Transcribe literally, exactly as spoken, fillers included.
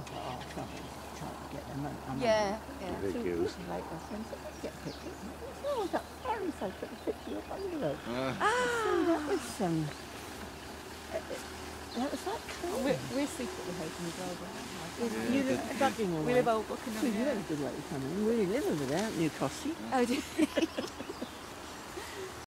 Oh, something. Trying to get them. I'm Yeah, yeah. Ridiculous. Like I said, get pictures. Oh, that Aaron said put a picture of bungalow. Uh, Ah, see, that was um, that was like cool. We're, we're secretly hoping as well, but Yeah, you the- live bugging away. we live old Buckingham. So you Yeah. had a good way of coming. We live over there at Newcastle. Oh, do